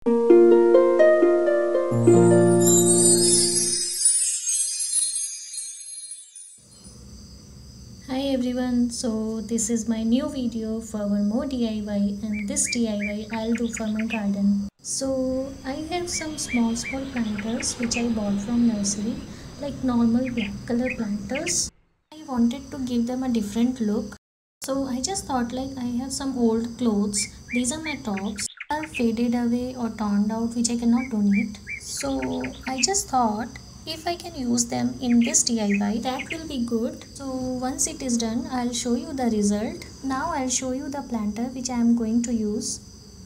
Hi everyone, so this is my new video for one more DIY, and this DIY I'll do for my garden. So I have some small planters which I bought from nursery, like normal black color planters. I wanted to give them a different look. So I just thought, like, I have some old clothes. These are my tops. Are faded away or torn out, which I cannot donate. So I just thought, if I can use them in this DIY, that will be good. So once it is done, I'll show you the result. Now I'll show you the planter which I am going to use.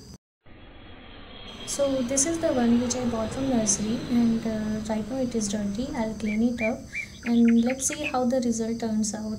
So this is the one which I bought from nursery, and right now it is dirty. I'll clean it up and let's see how the result turns out.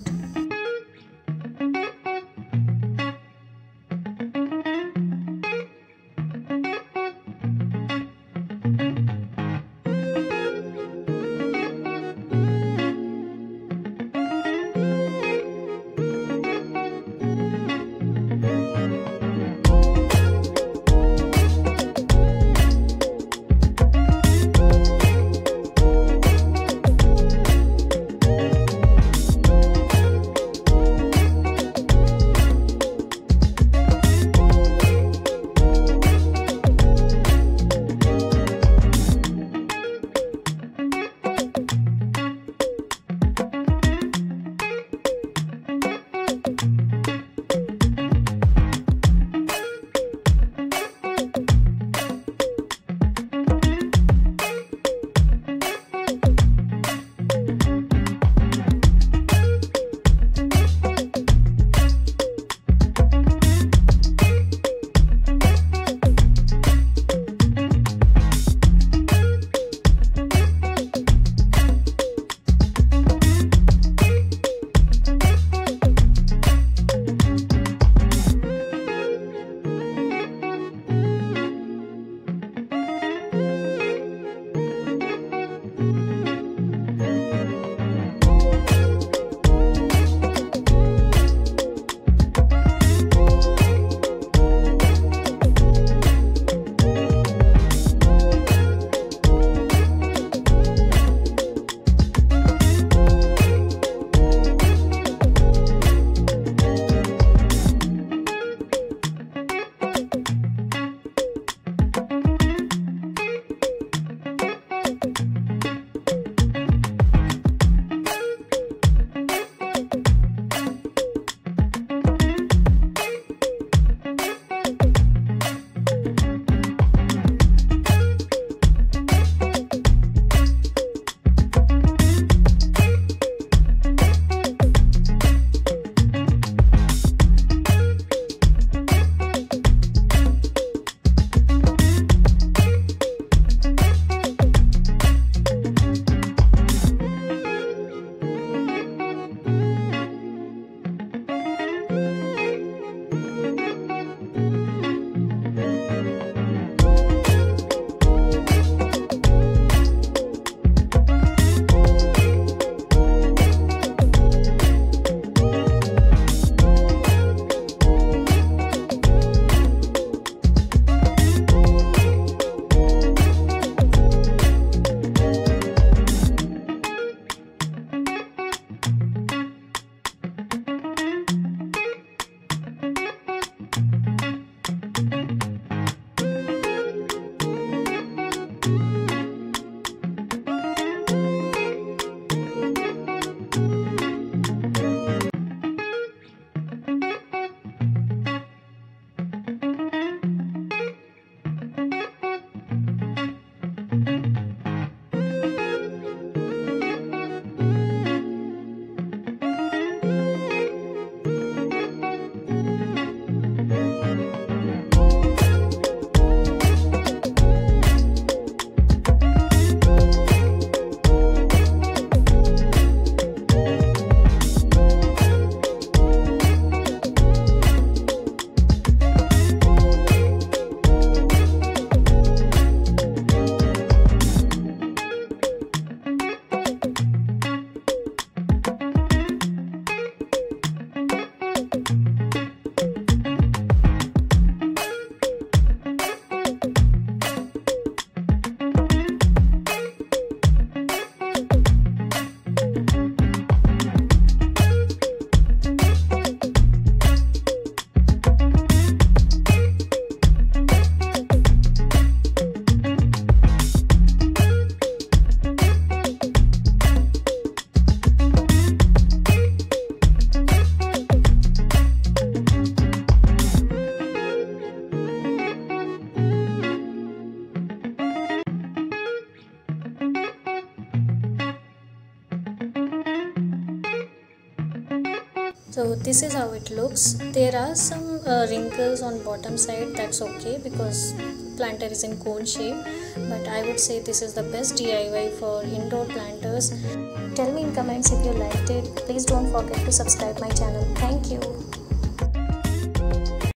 So this is how it looks. There are some wrinkles on bottom side. That's okay because planter is in cone shape, but I would say this is the best DIY for indoor planters. Tell me in comments if you liked it. Please don't forget to subscribe my channel. Thank you.